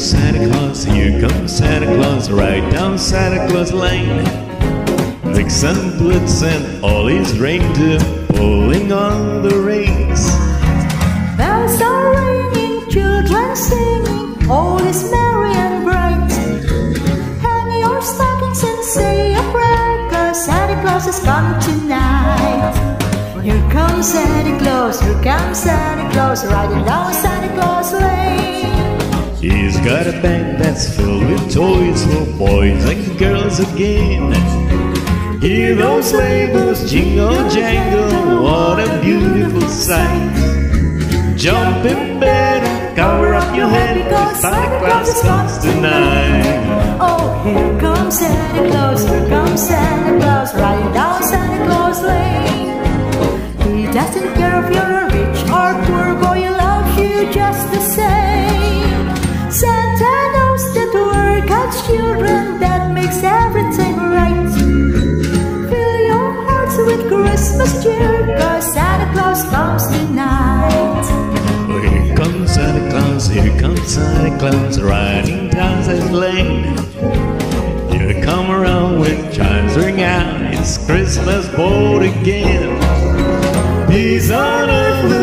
Santa Claus, here comes Santa Claus, right down Santa Claus Lane. Vixen, Blitzen, all his reindeer pulling on the reins. Bells are ringing, children singing, all is merry and bright. Hang your stockings and say a prayer, 'cause Santa Claus is coming tonight. Here comes Santa Claus, here comes Santa Claus, riding down Santa Claus Lane. He's got a bag that's filled with toys for boys and girls again. Hear those labels jingle jangle, what a beautiful sight. Jump in bed and cover up your head, because Santa Claus comes tonight. Oh, here comes Santa Claus, here comes Santa Claus, riding down Santa Claus Lane. He doesn't care if you're a rich or poor boy, he loves you just the same. Santa knows that we're God's children, that makes everything right. Fill your hearts with Christmas cheer, 'cause Santa Claus comes tonight. Here comes Santa Claus, here comes Santa Claus, riding down this lane. He'll come around when chimes ring out, it's Christmas boat again. He's on earth